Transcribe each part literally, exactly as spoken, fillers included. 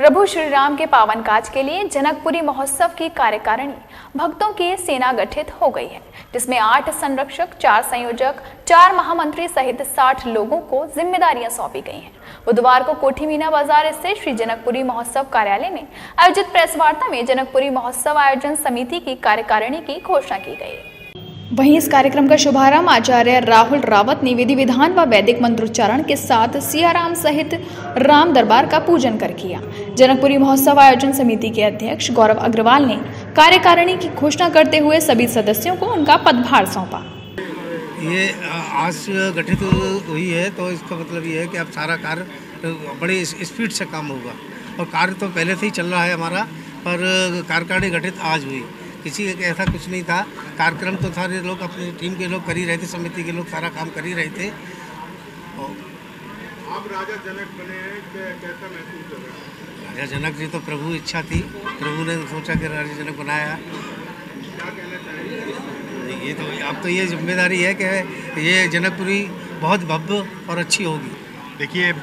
प्रभु श्री राम के पावन काज के लिए जनकपुरी महोत्सव की कार्यकारिणी भक्तों की सेना गठित हो गई है, जिसमें आठ संरक्षक, चार संयोजक, चार महामंत्री सहित साठ लोगों को जिम्मेदारियां सौंपी गई हैं। बुधवार को कोठी मीना बाजार स्थित श्री जनकपुरी महोत्सव कार्यालय में आयोजित प्रेस वार्ता में जनकपुरी महोत्सव आयोजन समिति की कार्यकारिणी की घोषणा की गई। वहीं इस कार्यक्रम का शुभारंभ आचार्य राहुल रावत ने विधि विधान व वैदिक मंत्रोच्चारण के साथ सियाराम सहित राम दरबार का पूजन कर किया। जनकपुरी महोत्सव आयोजन समिति के अध्यक्ष गौरव अग्रवाल ने कार्यकारिणी की घोषणा करते हुए सभी सदस्यों को उनका पदभार सौंपा। ये आज गठित हुई है तो इसका मतलब ये है कि अब सारा कार्य बड़े स्पीड से काम होगा और कार्य तो पहले से ही चल रहा है हमारा, पर कार्यकारिणी गठित आज हुई। किसी का ऐसा कुछ नहीं था, कार्यक्रम तो सारे लोग अपनी टीम के लोग कर ही रहे थे, समिति के लोग सारा काम कर ही रहे थे। आप राजा जनक बने, कैसा महसूस कर रहे हैं? राजा जनक जी तो प्रभु इच्छा थी, प्रभु ने सोचा कि राजा जनक बनाया। क्या कहना चाहेंगे? ये तो अब तो ये जिम्मेदारी है कि ये जनकपुरी बहुत भव्य और अच्छी होगी। देखिए,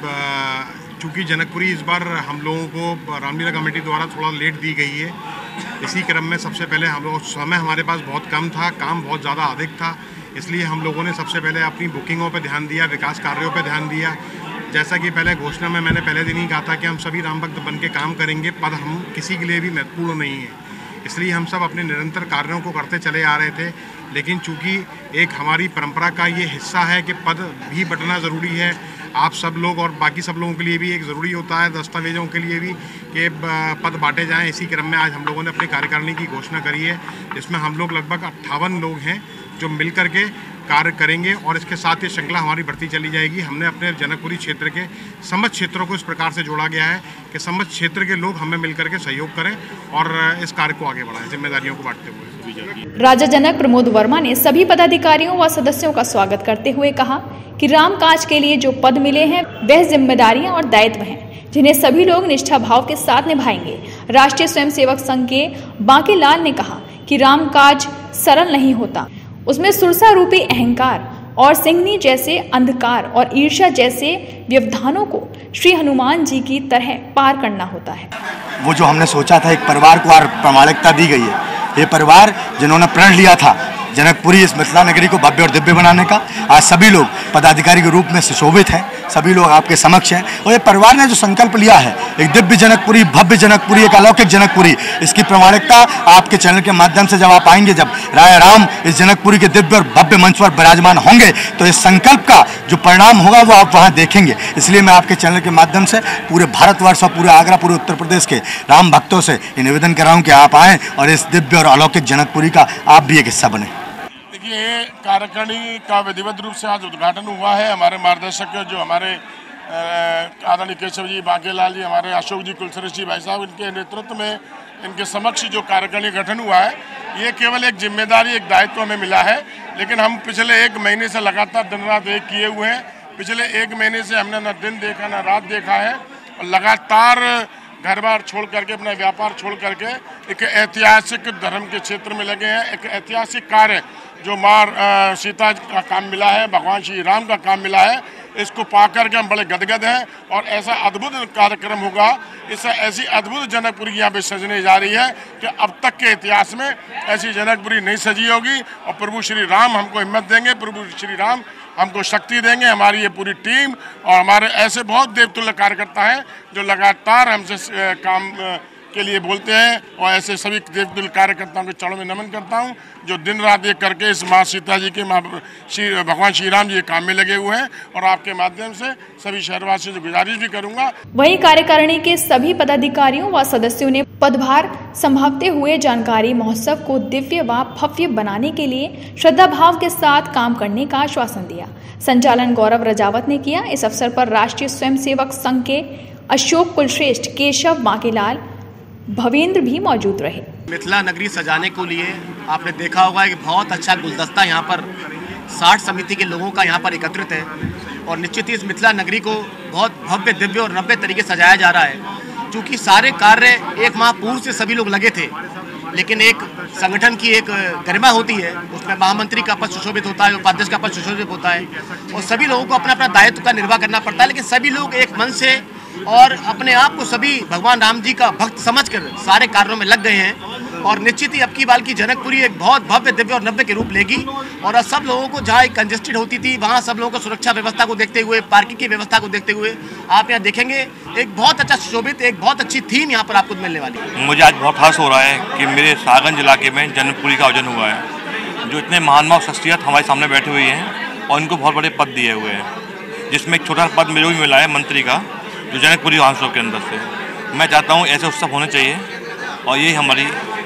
चूँकि जनकपुरी इस बार हम लोगों को रामलीला कमेटी द्वारा थोड़ा लेट दी गई है, इसी क्रम में सबसे पहले हम लोग समय हमारे पास बहुत कम था, काम बहुत ज़्यादा अधिक था, इसलिए हम लोगों ने सबसे पहले अपनी बुकिंगों पर ध्यान दिया, विकास कार्यों पर ध्यान दिया। जैसा कि पहले घोषणा में मैंने पहले दिन ही कहा था कि हम सभी राम भक्त बन के काम करेंगे, पद हम किसी के लिए भी महत्वपूर्ण नहीं है, इसलिए हम सब अपने निरंतर कार्यों को करते चले आ रहे थे। लेकिन चूँकि एक हमारी परंपरा का ये हिस्सा है कि पद भी बंटना ज़रूरी है, आप सब लोग और बाकी सब लोगों के लिए भी एक ज़रूरी होता है, दस्तावेजों के लिए भी कि पद बांटे जाएं। इसी क्रम में आज हम लोगों ने अपनी कार्यकारिणी की घोषणा करी है, जिसमें हम लोग लगभग अट्ठावन लोग हैं जो मिल कर के कार्य करेंगे और इसके साथ ये श्रृंखला हमारी बढ़ती चली जाएगी। हमने अपने जनकपुरी क्षेत्र के समस्त क्षेत्रों को इस प्रकार से जोड़ा गया है कि समस्त क्षेत्र के लोग हमें मिल करके सहयोग करें और इस कार्य को आगे बढ़ाएं, जिम्मेदारियों को बांटते हुए। राजा जनक प्रमोद वर्मा ने सभी पदाधिकारियों व सदस्यों का स्वागत करते हुए कहा कि राम काज के लिए जो पद मिले हैं वह जिम्मेदारियां और दायित्व हैं, जिन्हें सभी लोग निष्ठा भाव के साथ निभाएंगे। राष्ट्रीय स्वयंसेवक संघ के बांकीलाल ने कहा कि राम काज सरल नहीं होता, उसमें सुरसा रूपी अहंकार और सिंहनी जैसे अंधकार और ईर्ष्या जैसे व्यवधानों को श्री हनुमान जी की तरह पार करना होता है। वो जो हमने सोचा था, एक परिवार को और प्रामाणिकता दी गई है। ये परिवार जिन्होंने प्रण लिया था जनकपुरी इस मिथिला नगरी को भव्य और दिव्य बनाने का, आज सभी लोग पदाधिकारी के रूप में सुशोभित हैं, सभी लोग आपके समक्ष हैं। और ये परिवार ने जो संकल्प लिया है, एक दिव्य जनकपुरी, भव्य जनकपुरी, एक अलौकिक जनकपुरी, इसकी प्रामाणिकता आपके चैनल के माध्यम से जब आप आएंगे, जब राय राम इस जनकपुरी के दिव्य और भव्य मंच पर विराजमान होंगे, तो इस संकल्प का जो परिणाम होगा वो आप वहाँ देखेंगे। इसलिए मैं आपके चैनल के माध्यम से पूरे भारतवर्ष और पूरे आगरा, पूरे उत्तर प्रदेश के राम भक्तों से ये निवेदन कर रहा हूँ कि आप आएँ और इस दिव्य और अलौकिक जनकपुरी का आप भी एक हिस्सा बने। ये कार्यकारिणी का विधिवत रूप से आज उद्घाटन हुआ है। हमारे मार्गदर्शक जो हमारे आदरणीय केशव जी, बांकीलाल जी, हमारे अशोक जी, कुलश्रेष्ठ जी भाई साहब, इनके नेतृत्व में, इनके समक्ष जो कार्यकारिणी गठन हुआ है, ये केवल एक जिम्मेदारी, एक दायित्व हमें मिला है। लेकिन हम पिछले एक महीने से लगातार दिन रात एक किए हुए हैं। पिछले एक महीने से हमने न दिन देखा न रात देखा है और लगातार घर बार छोड़ करके, अपना व्यापार छोड़ करके एक ऐतिहासिक धर्म के क्षेत्र में लगे हैं। एक ऐतिहासिक कार्य जो माँ सीता का काम मिला है, भगवान श्री राम का काम मिला है, इसको पा करके हम बड़े गदगद हैं। और ऐसा अद्भुत कार्यक्रम होगा, इससे ऐसी अद्भुत जनकपुरी यहाँ पे सजने जा रही है कि अब तक के इतिहास में ऐसी जनकपुरी नहीं सजी होगी। और प्रभु श्री राम हमको हिम्मत देंगे, प्रभु श्री राम हमको शक्ति देंगे। हमारी ये पूरी टीम और हमारे ऐसे बहुत देवतुल्य कार्यकर्ता हैं जो लगातार हमसे काम के लिए बोलते हैं, और ऐसे सभी देवतुल्य कार्यकर्ताओं के चरणों में नमन करता हूं जो दिन रात एक करके इस माँ सीता जी के, माँ श्री भगवान श्री राम जी के काम में लगे हुए हैं। और आपके माध्यम से सभी शहरवासियों से गुजारिश भी करूंगा। वहीं कार्यकारिणी के सभी पदाधिकारियों व सदस्यों ने पदभार संभालते हुए जानकारी महोत्सव को दिव्य व भव्य बनाने के लिए श्रद्धा भाव के साथ काम करने का आश्वासन दिया। संचालन गौरव रजावत ने किया। इस अवसर पर राष्ट्रीय स्वयंसेवक संघ के अशोक, कुलश्रेष्ठ, केशव, बांकीलाल, भवेंद्र भी मौजूद रहे। मिथिला नगरी सजाने को लिए आपने देखा होगा कि बहुत अच्छा गुलदस्ता यहाँ पर साठ समिति के लोगों का यहाँ पर एकत्रित है और निश्चित ही इस मिथिला नगरी को बहुत भव्य, दिव्य और नव्य तरीके से सजाया जा रहा है। क्योंकि सारे कार्य एक माह पूर्व से सभी लोग लगे थे, लेकिन एक संगठन की एक गरिमा होती है, उसमें महामंत्री का पद सुशोभित होता है, उपाध्यक्ष का पद सुशोभित होता है और सभी लोगों को अपना अपना दायित्व का निर्वाह करना पड़ता है। लेकिन सभी लोग एक मन से और अपने आप को सभी भगवान राम जी का भक्त समझकर सारे कार्यों में लग गए हैं और निश्चित ही अब की बार की जनकपुरी एक बहुत भव्य दिव्य और नव्य के रूप लेगी। और सब लोगों को जहाँ एक कंजेस्टेड होती थी वहाँ सब लोगों को सुरक्षा व्यवस्था को देखते हुए, पार्किंग की व्यवस्था को देखते हुए आप यहाँ देखेंगे एक बहुत अच्छा सुशोभित, एक बहुत अच्छी थीम यहाँ पर आपको मिलने वाली है। मुझे आज बहुत खास हो रहा है कि मेरे सागंज इलाके में जनकपुरी का आयोजन हुआ है, जो इतने महान शख्सियत हमारे सामने बैठी हुई हैं और इनको बहुत बड़े पद दिए हुए हैं, जिसमें एक छोटा पद मुझे भी मिला है मंत्री का, जो जनकपुरी विधानसभा के अंदर से। मैं चाहता हूँ ऐसे उत्सव होने चाहिए और यही हमारी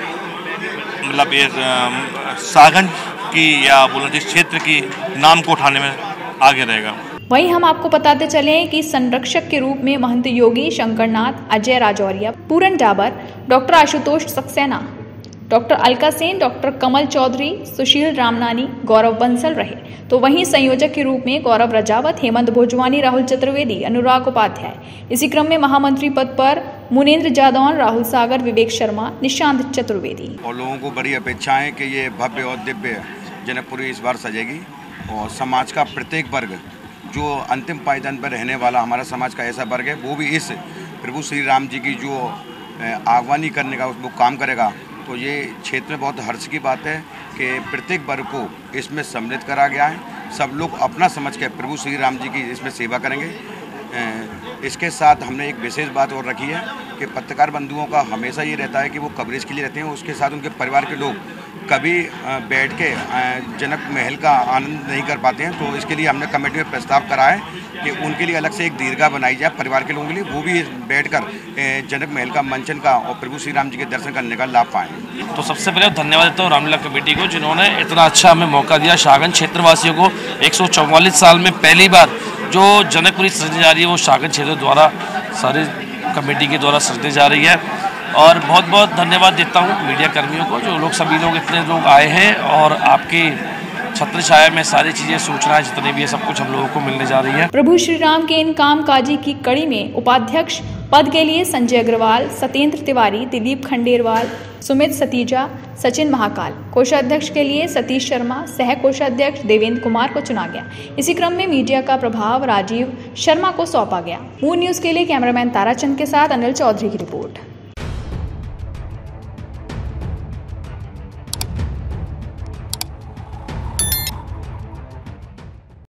मतलब ये सागंज की या बोलना चाहिए क्षेत्र की नाम को उठाने में आगे रहेगा। वहीं हम आपको बताते चले कि संरक्षक के रूप में Mahant Yogi Shankarnath, Ajay Rajouria, Puran Dabar, doctor Ashutosh Saxena, doctor Alka Sen, doctor Kamal Chaudhary, Sushil Ramnani, Gaurav Bansal रहे। तो वहीं संयोजक के रूप में गौरव रजावत, हेमंत भोजवानी, राहुल चतुर्वेदी, अनुराग उपाध्याय। इसी क्रम में महामंत्री पद पर मुनेन्द्र जादौन, राहुल सागर, विवेक शर्मा, निशांत चतुर्वेदी। और लोगों को बड़ी अपेक्षा है कि ये भव्य और दिव्य जनकपुरी इस बार सजेगी और समाज का प्रत्येक वर्ग, जो अंतिम पायदान पर रहने वाला हमारा समाज का ऐसा वर्ग है, वो भी इस प्रभु श्री राम जी की जो आह्वानी करने का वो काम करेगा। तो ये क्षेत्र में बहुत हर्ष की बात है कि प्रत्येक वर्ग को इसमें सम्मिलित करा गया है। सब लोग अपना समझ के प्रभु श्री राम जी की इसमें सेवा करेंगे। इसके साथ हमने एक विशेष बात और रखी है कि पत्रकार बंधुओं का हमेशा ये रहता है कि वो कवरेज के लिए रहते हैं, उसके साथ उनके परिवार के लोग कभी बैठ के जनक महल का आनंद नहीं कर पाते हैं। तो इसके लिए हमने कमेटी में प्रस्ताव करा है कि उनके लिए अलग से एक दीर्घा बनाई जाए परिवार के लोगों के लिए, वो भी बैठकर जनक महल का मंचन का और प्रभु श्री राम जी के दर्शन करने का लाभ पाएँ। तो सबसे पहले धन्यवाद देता हूँ रामलीला कमेटी को, जिन्होंने इतना अच्छा हमें मौका दिया। सागंज क्षेत्रवासियों को एक सौ चौवालीस साल में पहली बार जो जनकपुरी सृजने जा रही है वो सागंज क्षेत्र द्वारा सारी कमेटी के द्वारा सृजने जा रही है। और बहुत बहुत धन्यवाद देता हूँ मीडिया कर्मियों को, जो लोग सभी लोग इतने लोग आए हैं और आपके छत्र छाया में सारी चीजें सूचनाएं जितने भी है सब कुछ हम लोगों को मिलने जा रही है। प्रभु श्री राम के इन कामकाजी की कड़ी में उपाध्यक्ष पद के लिए संजय अग्रवाल, सत्येंद्र तिवारी, दिलीप खंडेरवाल, सुमित सतीजा, सचिन महाकाल, कोषाध्यक्ष के लिए सतीश शर्मा, सह कोषाध्यक्ष देवेंद्र कुमार को चुना गया। इसी क्रम में मीडिया का प्रभाव राजीव शर्मा को सौंपा गया। मून न्यूज के लिए कैमरामैन ताराचंद के साथ अनिल चौधरी की रिपोर्ट।